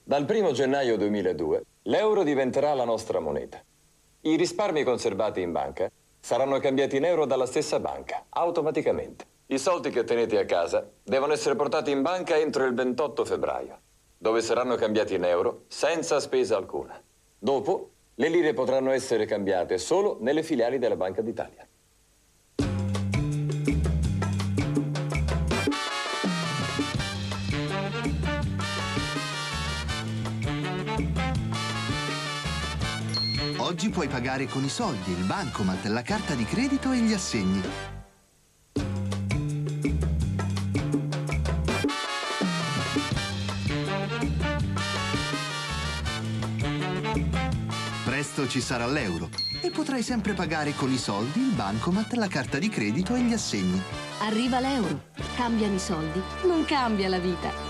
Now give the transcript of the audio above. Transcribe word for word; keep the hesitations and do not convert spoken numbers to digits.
Dal primo gennaio duemiladue l'euro diventerà la nostra moneta. I risparmi conservati in banca saranno cambiati in euro dalla stessa banca, automaticamente. I soldi che tenete a casa devono essere portati in banca entro il ventotto febbraio, dove saranno cambiati in euro senza spesa alcuna. Dopo, le lire potranno essere cambiate solo nelle filiali della Banca d'Italia. Oggi puoi pagare con i soldi, il bancomat, la carta di credito e gli assegni. Presto ci sarà l'euro e potrai sempre pagare con i soldi, il bancomat, la carta di credito e gli assegni. Arriva l'euro. Cambiano i soldi, non cambia la vita.